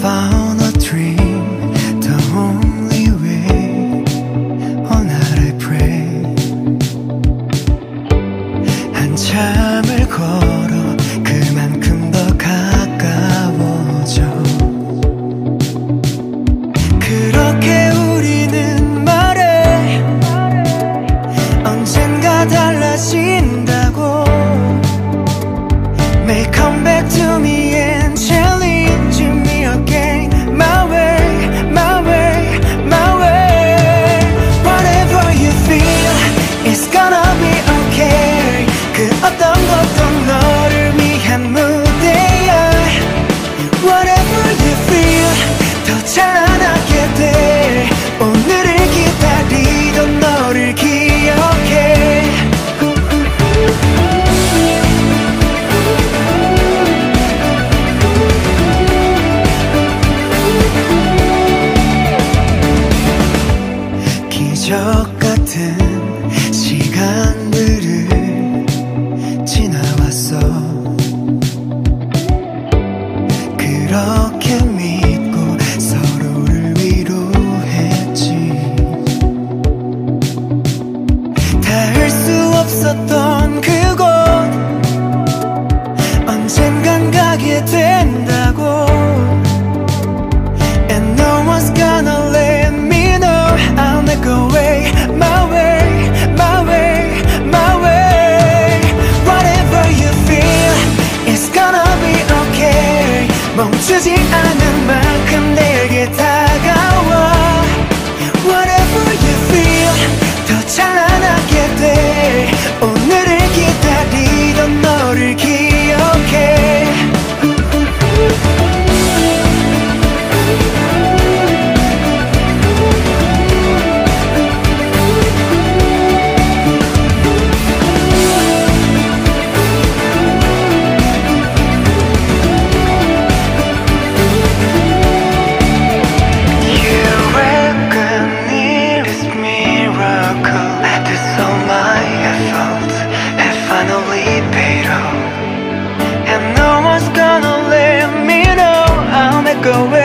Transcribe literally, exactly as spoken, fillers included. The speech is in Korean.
found a dream, the only way. All night I pray. 한참을 걸어 그만큼 더 가까워져. 그렇게 우리는 말해 언젠가 달라진다고. May come back to me and challenge me again. My way, my way, my way. Whatever you feel, it's gonna be okay. 그 어떤 것도 너를 위한 무대야. Whatever you feel, 더 찬란하게 돼. 오늘을 기다리던 너를 기억해. 기적 같은 시간들을 지나왔어. 그렇게 믿고 서로를 위로했지. 닿을 수 없었던 그곳 언젠간 가게 된다고. And no one's gonna let me know I'll make a way, my way, my way, my way. Whatever you feel, it's gonna be okay. 멈추지 않을 만큼 내게 다가와. Whatever you feel, 더 찬란하게 돼. 오늘을 기다리던 너를 기억해. Go